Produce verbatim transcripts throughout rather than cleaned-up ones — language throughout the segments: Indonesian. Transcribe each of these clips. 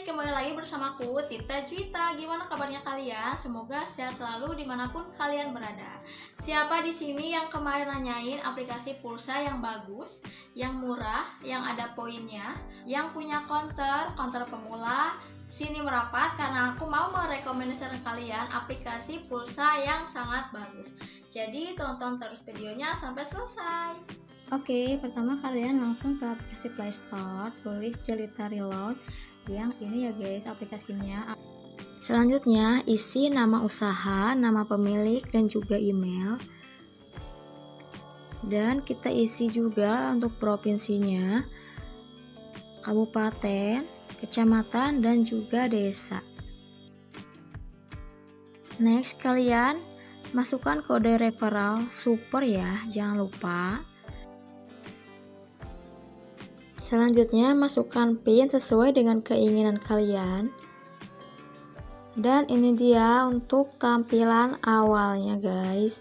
kembali lagi bersamaku Tita Juwita. Gimana kabarnya kalian? Semoga sehat selalu dimanapun kalian berada. Siapa di sini yang kemarin nanyain aplikasi pulsa yang bagus, yang murah, yang ada poinnya, yang punya counter, counter pemula? Sini merapat karena aku mau merekomendasikan kalian aplikasi pulsa yang sangat bagus. Jadi tonton terus videonya sampai selesai. Oke, pertama kalian langsung ke aplikasi Play Store, tulis Jelita Reload. Yang ini ya guys aplikasinya. Selanjutnya isi nama usaha, nama pemilik dan juga email. Dan kita isi juga untuk provinsinya, kabupaten, kecamatan dan juga desa. Next, kalian masukkan kode referral super ya, jangan lupa. Selanjutnya masukkan PIN sesuai dengan keinginan kalian. Dan ini dia untuk tampilan awalnya guys.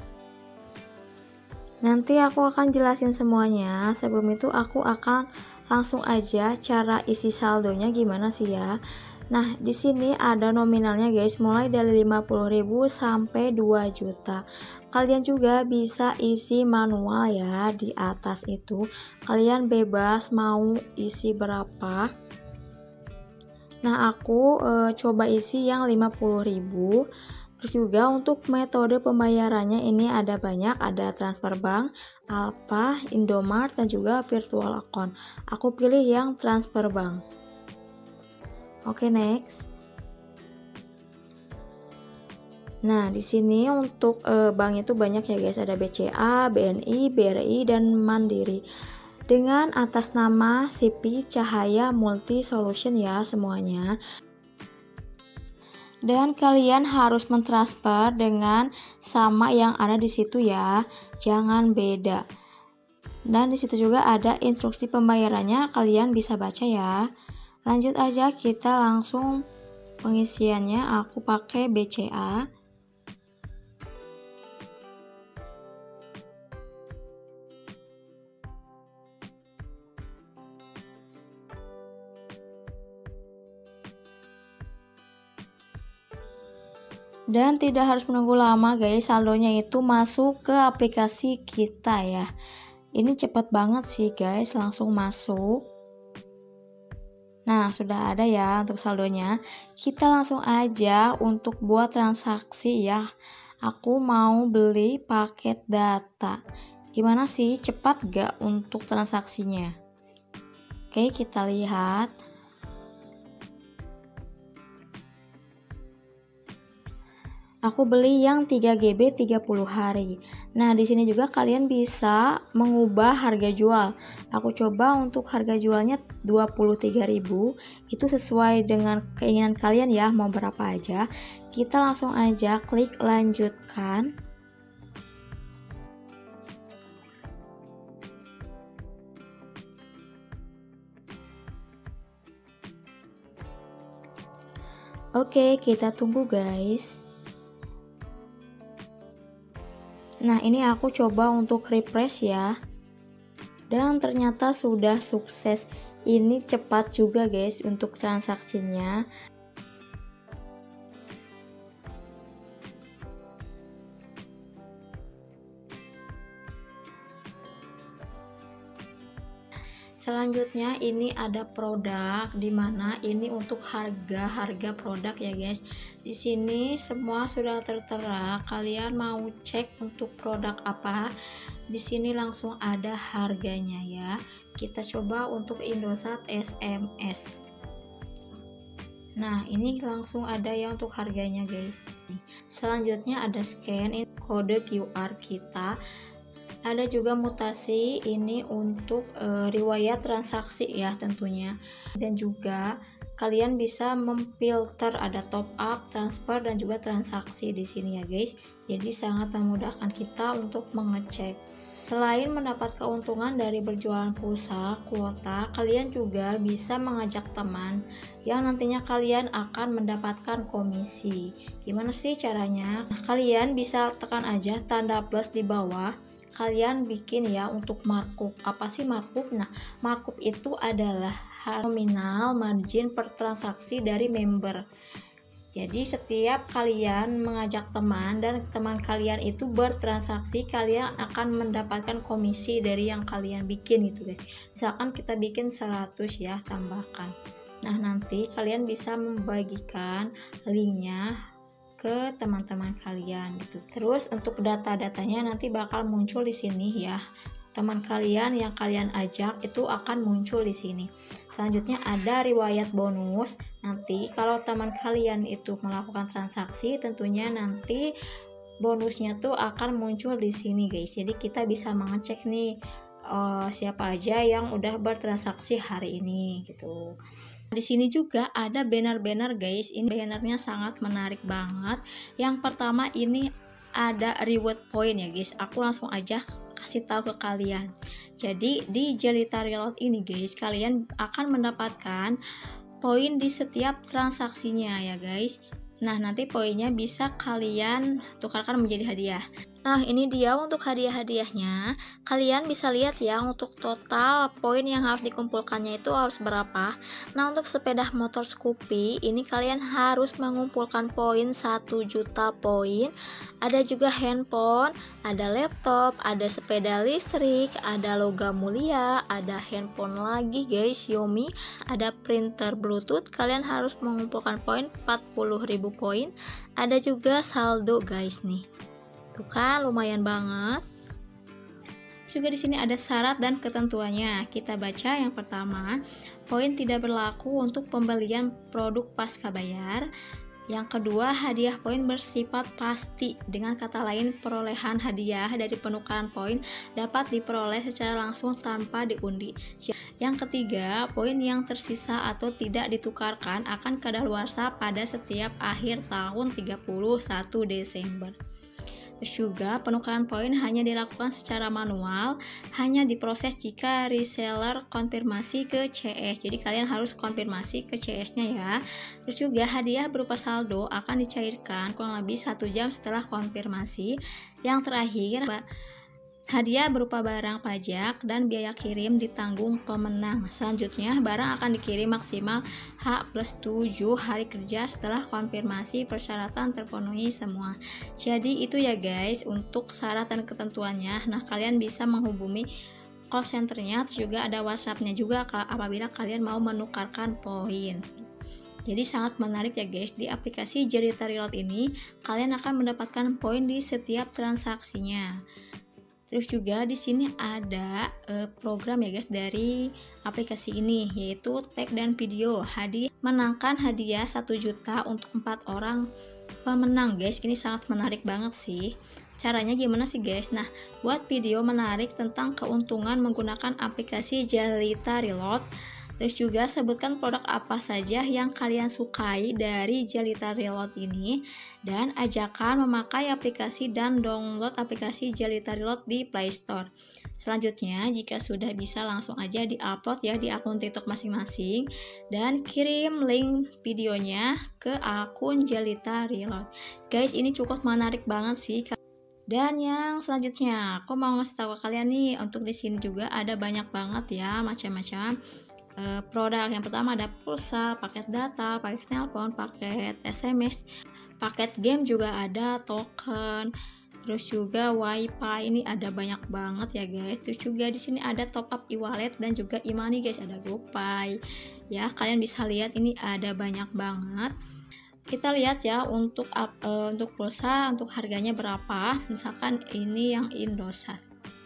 Nanti aku akan jelasin semuanya. Sebelum itu aku akan langsung aja cara isi saldonya gimana sih ya. Nah, di sini ada nominalnya guys, mulai dari lima puluh ribu sampai dua juta. Kalian juga bisa isi manual ya di atas itu. Kalian bebas mau isi berapa. Nah, aku e, coba isi yang lima puluh ribu. Terus juga untuk metode pembayarannya ini ada banyak, ada transfer bank, Alfa, Indomart dan juga virtual account. Aku pilih yang transfer bank. Oke, next. Nah, di sini untuk e, bank itu banyak ya guys, ada B C A, B N I, B R I dan Mandiri. Dengan atas nama C P Cahaya Multi Solution ya semuanya. Dan kalian harus mentransfer dengan sama yang ada di situ ya, jangan beda. Dan di situ juga ada instruksi pembayarannya, kalian bisa baca ya. Lanjut aja, kita langsung pengisiannya. Aku pakai B C A. Dan tidak harus menunggu lama guys, saldonya itu masuk ke aplikasi kita ya. Ini cepat banget sih guys, langsung masuk. Nah, sudah ada ya untuk saldonya. Kita langsung aja untuk buat transaksi ya. Aku mau beli paket data. Gimana sih, cepat gak untuk transaksinya? Oke, kita lihat. Aku beli yang tiga G B tiga puluh hari. Nah, di sini juga kalian bisa mengubah harga jual. Aku coba untuk harga jualnya dua puluh tiga ribu. Itu sesuai dengan keinginan kalian ya, mau berapa aja. Kita langsung aja klik lanjutkan. Oke, kita tunggu guys. Nah, ini aku coba untuk refresh ya. Dan ternyata sudah sukses. Ini cepat juga guys untuk transaksinya. Selanjutnya ini ada produk, dimana ini untuk harga-harga produk ya guys. Di sini semua sudah tertera. Kalian mau cek untuk produk apa? Di sini langsung ada harganya ya. Kita coba untuk Indosat S M S. Nah, ini langsung ada ya untuk harganya guys. Selanjutnya ada scan ini kode Q R kita. Ada juga mutasi ini untuk e, riwayat transaksi ya tentunya. Dan juga kalian bisa memfilter, ada top up, transfer dan juga transaksi di sini ya guys. Jadi sangat memudahkan kita untuk mengecek. Selain mendapat keuntungan dari berjualan pulsa, kuota, kalian juga bisa mengajak teman yang nantinya kalian akan mendapatkan komisi. Gimana sih caranya? Nah, kalian bisa tekan aja tanda plus di bawah. Kalian bikin ya untuk markup. Apa sih markup? Nah, markup itu adalah nominal margin per transaksi dari member. Jadi setiap kalian mengajak teman dan teman kalian itu bertransaksi, kalian akan mendapatkan komisi dari yang kalian bikin gitu guys. Misalkan kita bikin seratus ya, tambahkan. Nah, nanti kalian bisa membagikan linknya ke teman-teman kalian gitu. Terus untuk data-datanya nanti bakal muncul di sini ya. Teman kalian yang kalian ajak itu akan muncul di sini. Selanjutnya ada riwayat bonus. Nanti kalau teman kalian itu melakukan transaksi, tentunya nanti bonusnya tuh akan muncul di sini guys. Jadi kita bisa mengecek nih uh, siapa aja yang udah bertransaksi hari ini gitu. Di sini juga ada banner-banner guys. Ini bannernya sangat menarik banget. Yang pertama ini ada reward point ya guys. Aku langsung aja kasih tahu ke kalian. Jadi di Jelita Reload ini guys, kalian akan mendapatkan poin di setiap transaksinya ya guys. Nah, nanti poinnya bisa kalian tukarkan menjadi hadiah. Nah, ini dia untuk hadiah-hadiahnya. Kalian bisa lihat ya untuk total poin yang harus dikumpulkannya itu harus berapa. Nah, untuk sepeda motor Scoopy ini kalian harus mengumpulkan poin satu juta poin. Ada juga handphone, ada laptop, ada sepeda listrik, ada logam mulia, ada handphone lagi guys Xiaomi, ada printer Bluetooth. Kalian harus mengumpulkan poin empat puluh ribu poin. Ada juga saldo guys nih. Tuh kan lumayan banget. Juga di sini ada syarat dan ketentuannya. Kita baca yang pertama, poin tidak berlaku untuk pembelian produk pasca bayar. Yang kedua, hadiah poin bersifat pasti. Dengan kata lain, perolehan hadiah dari penukaran poin dapat diperoleh secara langsung tanpa diundi. Yang ketiga, poin yang tersisa atau tidak ditukarkan akan kadaluarsa pada setiap akhir tahun tiga puluh satu Desember. Terus juga penukaran poin hanya dilakukan secara manual, hanya diproses jika reseller konfirmasi ke C S. Jadi kalian harus konfirmasi ke C S-nya ya. Terus juga hadiah berupa saldo akan dicairkan kurang lebih satu jam setelah konfirmasi. Yang terakhir, hadiah berupa barang pajak dan biaya kirim ditanggung pemenang. Selanjutnya, barang akan dikirim maksimal H plus tujuh hari kerja setelah konfirmasi persyaratan terpenuhi semua. Jadi itu ya guys untuk syarat dan ketentuannya. Nah, kalian bisa menghubungi call centernya, terus juga ada WhatsAppnya juga apabila kalian mau menukarkan poin. Jadi sangat menarik ya guys, di aplikasi Jelita Reload ini kalian akan mendapatkan poin di setiap transaksinya. Terus juga di sini ada uh, program ya guys dari aplikasi ini, yaitu tag dan video. Hadiah menangkan hadiah satu juta untuk empat orang pemenang guys. Ini sangat menarik banget sih. Caranya gimana sih guys? Nah, buat video menarik tentang keuntungan menggunakan aplikasi Jelita Reload. Terus juga sebutkan produk apa saja yang kalian sukai dari Jelita Reload ini, dan ajakan memakai aplikasi dan download aplikasi Jelita Reload di Play Store. Selanjutnya, jika sudah bisa langsung aja di-upload ya di akun TikTok masing-masing dan kirim link videonya ke akun Jelita Reload. Guys, ini cukup menarik banget sih. Dan yang selanjutnya, aku mau ngasih tahu ke kalian nih, untuk di sini juga ada banyak banget ya macam-macam Uh, produk. Yang pertama ada pulsa, paket data, paket telepon, paket S M S, paket game juga ada, token, terus juga wifi. Ini ada banyak banget ya guys. Terus juga di sini ada top up e-wallet dan juga e-money guys, ada GoPay. Ya, kalian bisa lihat ini ada banyak banget. Kita lihat ya untuk uh, untuk pulsa, untuk harganya berapa. Misalkan ini yang Indosat.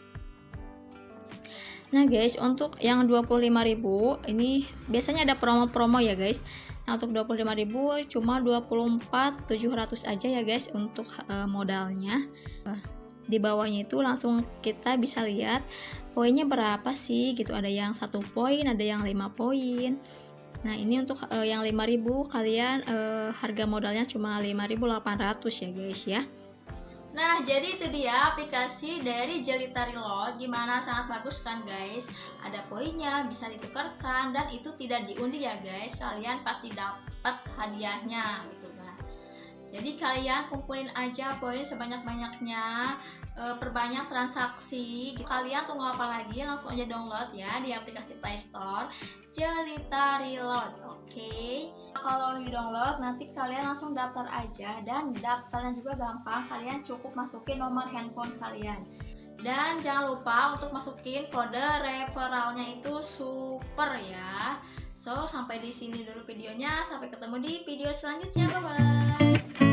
Nah guys, untuk yang dua puluh lima ribu ini biasanya ada promo-promo ya guys. Nah, untuk dua puluh lima ribu cuma dua puluh empat ribu tujuh ratus aja ya guys untuk uh, modalnya. Di bawahnya itu langsung kita bisa lihat poinnya berapa sih gitu. Ada yang satu poin, ada yang lima poin. Nah, ini untuk uh, yang lima ribu kalian uh, harga modalnya cuma lima ribu delapan ratus ya guys ya. Nah, jadi itu dia aplikasi dari Jelita Reload. Gimana, sangat bagus kan guys? Ada poinnya, bisa ditukarkan, dan itu tidak diundi ya guys. Kalian pasti dapat hadiahnya gitu kan. Jadi kalian kumpulin aja poin sebanyak-banyaknya, e, perbanyak transaksi. Kalian tunggu apa lagi? Langsung aja download ya di aplikasi Play Store Jelita Reload. Oke, okay. Kalau di download nanti kalian langsung daftar aja, dan daftarnya juga gampang. Kalian cukup masukin nomor handphone kalian, dan jangan lupa untuk masukin kode referralnya itu super ya. So, sampai di sini dulu videonya. Sampai ketemu di video selanjutnya. Bye bye.